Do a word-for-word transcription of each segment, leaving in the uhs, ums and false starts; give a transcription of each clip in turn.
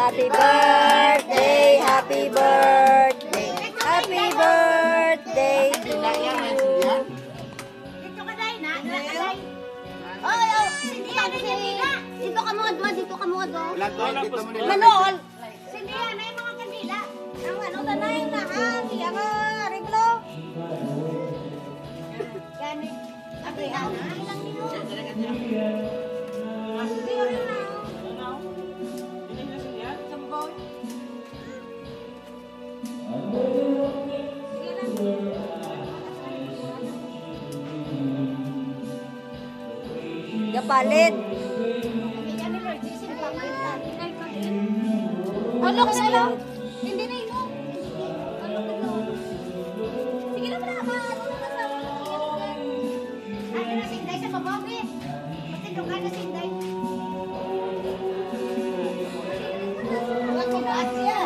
Happy birthday, happy birthday, happy birthday to you. Dito ka day na. Oy, oy, hindi yan, hindi yan. Dito ka mo, dito ka mo, do. Manol. Hindi yan, ay mga kandila. Ang ano tanay na ang yang reglo. Gani. Abi ang lang niyo. Hindi rin na. Gapalit. Ano ka sila? Hindi na ino. Sige na pala ka. Ano na sinday sa babawi? Matindungan na sinday. Matindungan siya.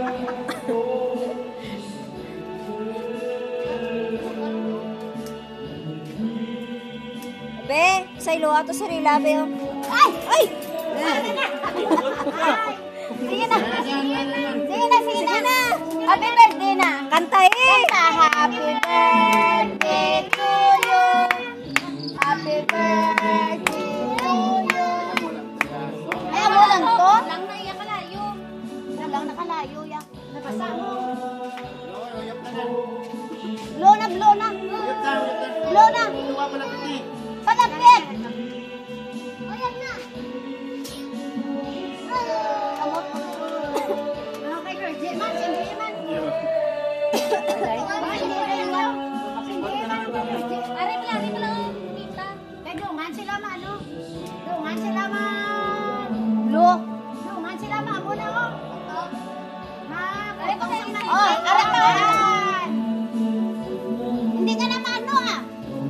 Be, sa ilo ato sa rilabe oh. Ay! Ay! Sige na. Sige na, sige na. Happy birthday na. Kantahin! Kanta, happy birthday to you. Happy birthday to you. Ay, mo lang to? Lang na iya kalayo. Lang na kalayo ya. Nabasa mo. Blow na, blow na. Blow na. Palapit. Ayan na. Kamot mo. Ano kay Gergie man? Hindi man. Ari pala, ari pala. Kaya dungan sila ma, ano? Dungan sila ma. Lo. Dungan sila ma. Amo na ko. Ma. Ari pa kayo na. Oh, ari pa. Hindi ka na maano ah.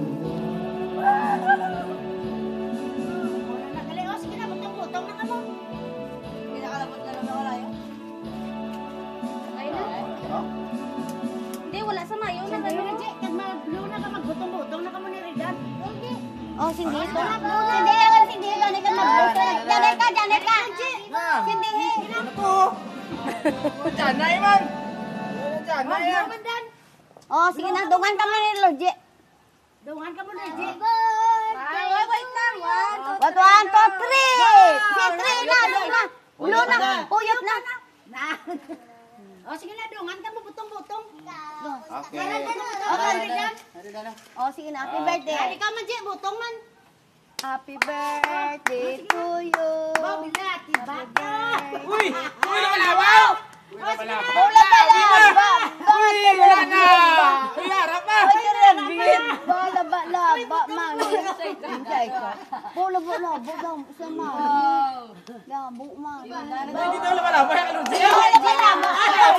Nagaling oh. Sige na, butong-butong na ka mo. Hindi nakalabot na lang na wala yun. Sakay na. Hindi, wala sa mayo. Kag mag-blue na ka, magbutong-butong na ka mo ni Regan. Oh, hindi ito. Hindi ka, hindi ka. Hindi ka mag-blue. Janay ka, janay ka. Hindi eh. Ito. Janay man. Janay yan. Oh, sige na. Dungan ka mo ni Logie. Dungan ka mo ni Logie. Wait, wait lang. One, one, two, three. Si three na, blue na. Blue na. Puyot na. Oh, sige na. Dungan ka mo, butong-butong. Okay. Okay. Oh, sige na. Happy birthday. Hindi ka man, Jay. Butong man. Happy birthday to you. Babilati, bata. Uy! Uy, nakalabaw! Wala pa lang. Uy, wala na! Uy, harap na! Bala ba laba man. Bola bola bola sama. Labo man. Hindi daw lumalabay ang allergy. Allergy laba.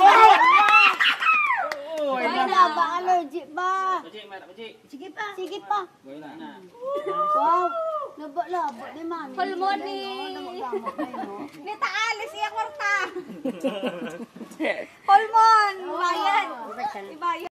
Uy, Ay laba allergy ba? Sige pa. Sige pa. Wow. Laba laba di man. Pulmon ni. Ni taalis iya kwarta. Holmon! Bayan! Ibayan!